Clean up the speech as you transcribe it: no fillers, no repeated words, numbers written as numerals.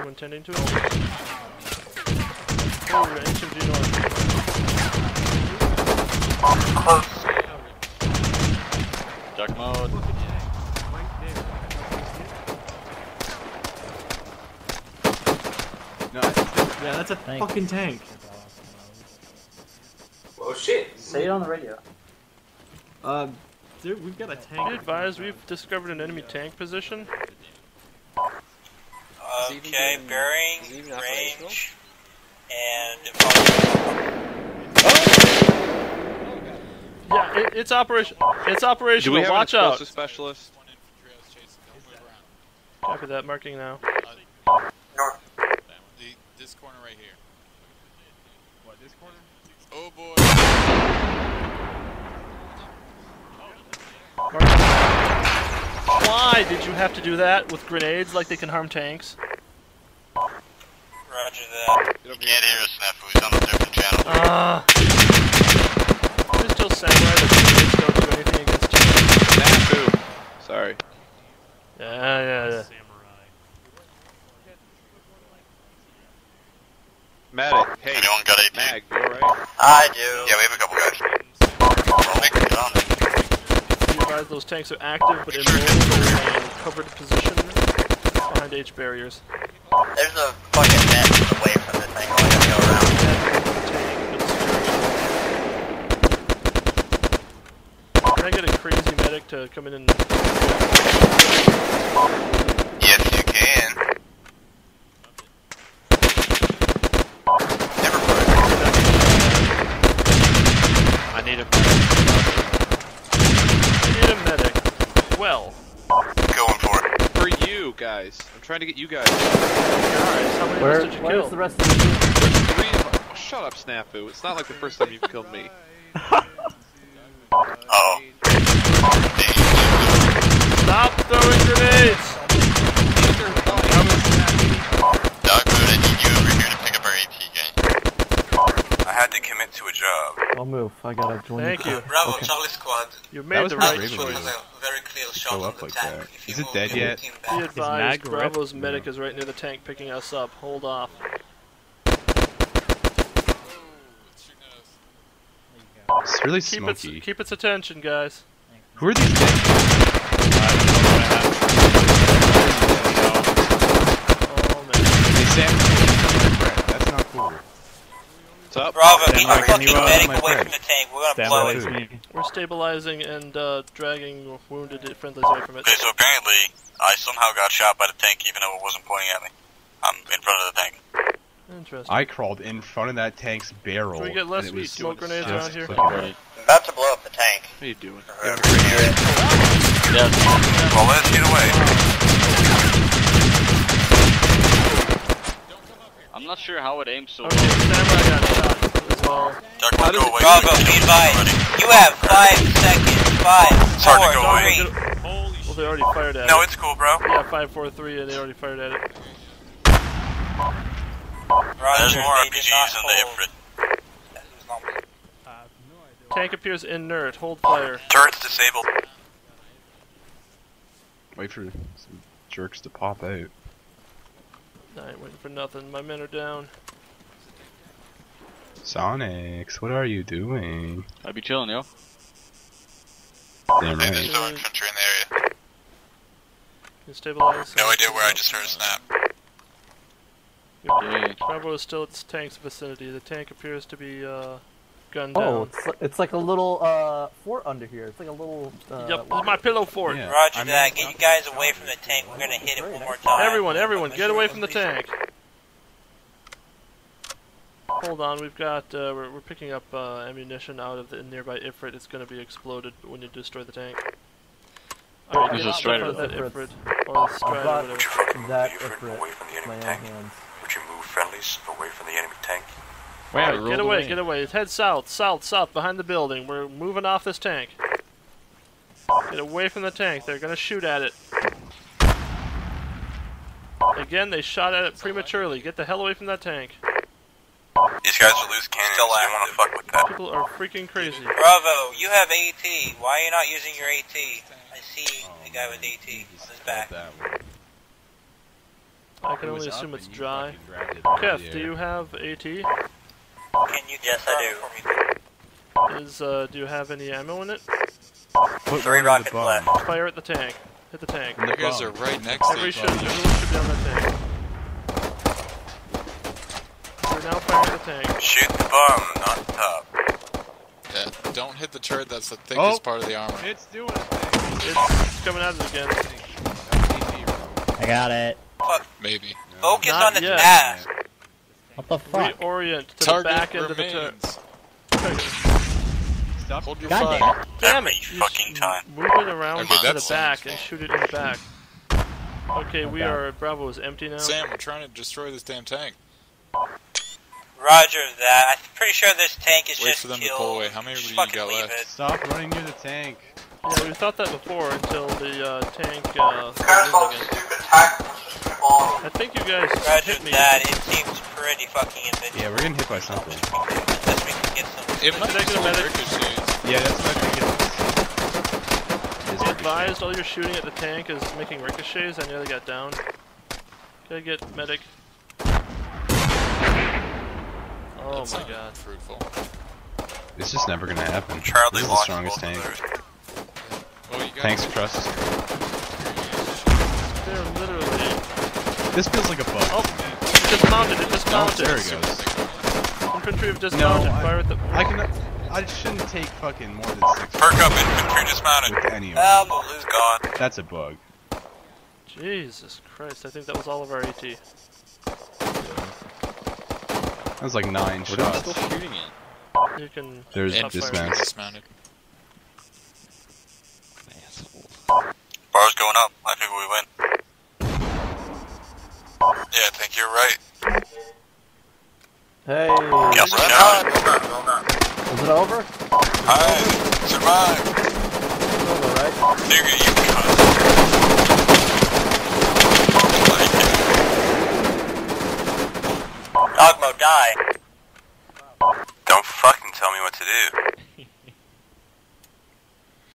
anyone tending to it? Oh, HMG North. Close. Duck mode. No, yeah, that's a fucking tank. Oh shit. Say it on the radio. Dude, we've got a tank. Be advised, we've discovered an enemy tank position. Okay, bearing, range, and... Yeah, it's operational. It's operational. Do we have Watch an out. explosive specialist? Copy that. Marking now. North. This corner right here. What, this corner? Oh boy. Why did you have to do that with grenades like they can harm tanks? Roger that. You can't hear us, Snafu. He's on a different channel. Just tell Samurai that grenades don't do anything against tanks. Snafu. Sorry. Yeah. Medic. Hey. Anyone got AT? Mag, you alright? I do. Yeah, we have a couple guys. Well, make it on. Be advised, those tanks are active, but in a covered position behind H barriers. There's a fucking net away from the thing. I gotta go around. Can I get a crazy medic to come in and... Yes, you can. Never put it. I need a medic. Well. Going for it. For you guys. I'm trying to get you guys. Guys, how many of us did you kill? Where's the rest of the team? There's 3 of us. Shut up, Snafu. It's not like the first time you've killed me. Oh. Stop throwing grenades! Dogfood, I need you over here to pick up our AT gang. I had to commit to a job. I'll move. I gotta join. Thank you. Bravo, Charlie Squad. You That made was the not right Raven. choice. Has a very clear shot Go on up the like tank. that. If you Is it move, dead get yet? team Be back. advised, Mag Bravo's ripped? medic is right near the tank picking us up. Hold off. It's really smoky. Keep its attention, guys. Who are these guys? Oh man. They said that's not cool. What's up? Bravo, Then get why your can fucking you, medic my away friend? from the tank. We're gonna Stand blow by it. food. We're stabilizing and dragging wounded friendlies away from it. Okay, so apparently, I somehow got shot by the tank even though it wasn't pointing at me. I'm in front of the tank. Interesting. I crawled in front of that tank's barrel. Can we get less and it was smoke grenades just around here? clicking. About to blow up the tank. What are you doing? Well, let's get away. I'm not sure how it aims so Okay, Samurai got shot as well. Dogfood, go away. Bravo, be advised. You have 5 seconds. 5, It's hard to 4, go away. 3. Well, they already fired at No, it. it's cool, bro. Yeah, 5, 4, 3, and they already fired at it. Roger, There's more they did RPGs not than hold. the Ifrit. That was not me. Tank appears inert. Hold fire. Turret's disabled. Wait for some jerks to pop out. I ain't waiting for nothing. My men are down. Sonics, what are you doing? I'd be chilling, yo. Damn Hey, there's right. still infantry in the area. Can you stabilize? No idea where I just heard a snap. Yeah. Bravo is still at its tank's vicinity. The tank appears to be gunned Oh, down. it's like a little fort under here. It's like a little. Yep, this is my pillow fort. Yeah. Roger I'm that. in- Get you guys away from the tank. We're gonna hit it one more time. Everyone, get away from the tank. Hold on, we've got we're picking up ammunition out of the nearby Ifrit. It's going to be exploded when you destroy the tank. Alright, Who's get the Strider? out of that Ifrit? Ifrit or the I've Strider, got whatever. that Move Ifrit away from the with my enemy own tank. hands. Would you move friendlies away from the enemy tank? Alright, get away. Head south, behind the building. We're moving off this tank. Get away from the tank. They're going to shoot at it. Again, they shot at it prematurely. Get the hell away from that tank. These guys will lose cannons. You don't want to fuck with that. People are freaking crazy. Bravo, you have AT. Why are you not using your AT? I see the guy with AT on his back. I can It was only up assume and it's you dry. fucking grabbed it out of Kev, the do air. you have AT? Can you yes, I do. Do you have any ammo in it? Put 3 one in the rockets bum. left. Fire at the tank. Hit the tank. In the You guys bum. are right next to Everyone each should other. be on the tank. We're now firing at the tank. Shoot the bum, not the top. Yeah, don't hit the turret that's the thickest Oh. part of the armor. It's doing a thing. It's coming at us again. I got it. Maybe. Focus Not on the yet. task. What the fuck? Reorient to Target the back end of the turret. remains. Stop. Hold your God fire. Damn Every it! You fucking time. Move it around Okay, to the that's back Sam's and fault. shoot it in the back. Okay, we Okay. are. Bravo is empty now. Sam, we're trying to destroy this damn tank. Roger that. I'm pretty sure this tank is Wait just for them to killed. pull away. How many Just do you fucking got leave left? it. Stop running near the tank. Yeah, we thought that before until the tank. Was again. I think you guys Roger hit me. that. It seems pretty fucking invincible. Yeah, we're getting hit by something. Unless we can get some. It might Did I be get a some medic? ricochets. Yeah, that's what I think it is. Be advised, all your shooting at the tank is making ricochets. I nearly got down. Gotta get medic. Oh That's my not god. fruitful. It's just never gonna happen. Charlie This is the launched strongest both of tank. theirs. Well, you got Tanks across the screen. They're literally. This feels like a bug. Oh! It dismounted, it Oh, dismounted! there he goes. Infantry have dismounted. Fire at the. I shouldn't take fucking more than 6 Perk up, infantry dismounted. with any of Ah, them. balloon. It's gone. That's a bug. Jesus Christ, I think that was all of our AT. That was like 9 What are we shots. still shooting at? You can. There's stop firing. dismounts. dismounted. Bar's going up. I think we win. Yeah, I think you're right. Hey, Yes, Well shot. done, well done, well done. is it over? I survived. It's over, right? Nigga, you cunt. Dogmo, die. Don't fucking tell me what to do.